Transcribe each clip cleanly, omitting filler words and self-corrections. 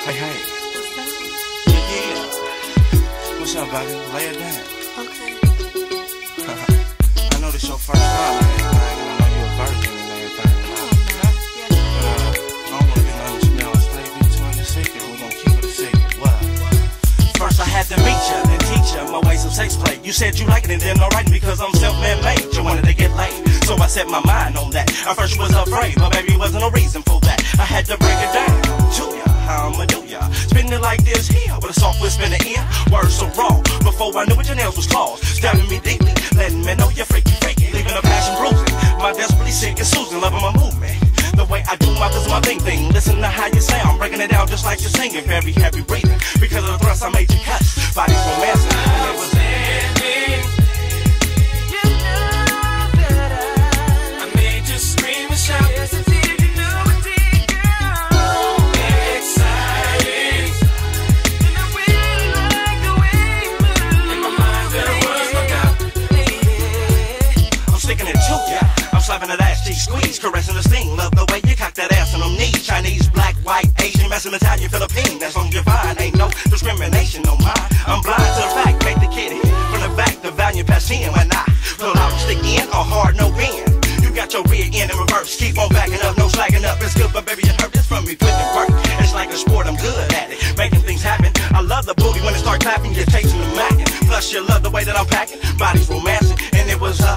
Hey. Yeah. What's up, baby? Lay it down. Okay. I know this your first time and everything, and I know you a virgin and everything. I don't wanna get nothing to smell and stay between the secret. We're gonna keep it a secret. What? First I had to meet ya, then teach ya my ways of sex play. You said you like it and then alright because I'm self-man made. You wanted to get laid, so I set my mind on that. At first you was afraid, but baby wasn't no reason for that. I had to break it down to ya, how I'ma do ya. Spinning it like this here, with a soft whisper in the ear. Words so raw, before I knew it your nails was claws. Stabbing me deeply, letting me know you're freaky, leaving a passion bruising. My desperately sick and Susan, loving my movement. The way I do my this is my thing. Listen to how you sound, breaking it down just like you're singing. Very heavy breathing, because of the thrust I made you cuss. Body's romancing, and it was ending. You know that I made you scream and shout. Yes, I did. You know I did, girl. Exciting. And I really like the way you move. In my mind there was no doubt. I'm sticking it to ya. I'm slapping that ass, squeeze, caressing the sting. Love the way you cock that ass on them knees. Chinese, black, white, Asian, Mexican, Italian, Philippine. That's on your vine. Ain't no discrimination on mine. I'm blind to the fact, make the kid hit from the back. The value pass in when I pull out, stick in, or hard, no bend. You got your rear end in reverse. Keep on backing up, no slacking up. It's good, but baby, you heard this from me. Putting it work. It's like a sport, I'm good at it. Making things happen. I love the booty when it start clapping. You're chasing the macking. Plus, you love the way that I'm packing. Body's romancing, and it was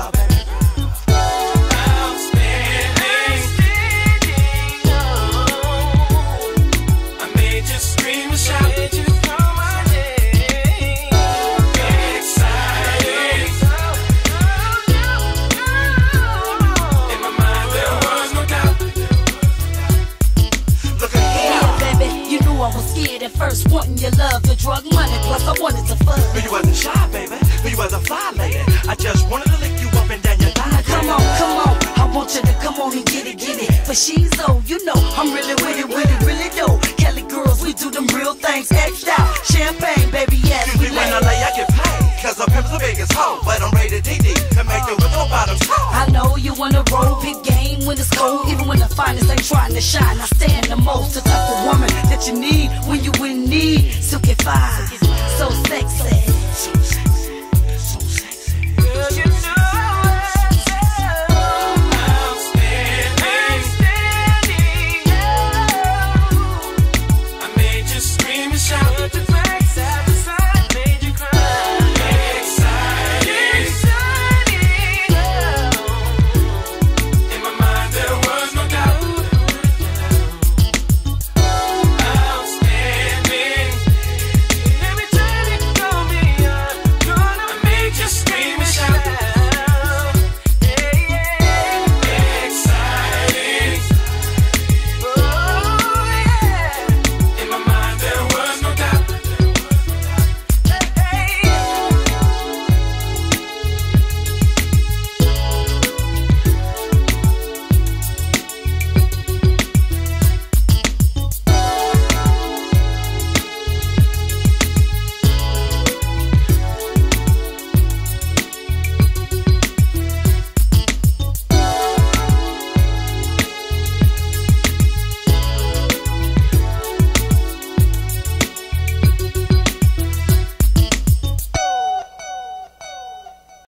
at first, wanting your love, your drug money, plus I wanted to fuck. But you wasn't shy, baby. But you was a fly lady. I just wanted to lick you up and down your thigh. Come on, I want you to come on and get it. But she's old, you know, I'm really with it, really dope. Cali girls, we do them real things, exed out. Champagne, baby, yes, we when I lay, I get paid. Cause the pimp's the biggest hoe. But I'm ready to DD to make it with no bottom toe. I know you wanna roll, big game when it's cold. Even when the finest ain't trying to shine, I stand the most. The type of woman that you need when you in need. Silky fine, so sexy.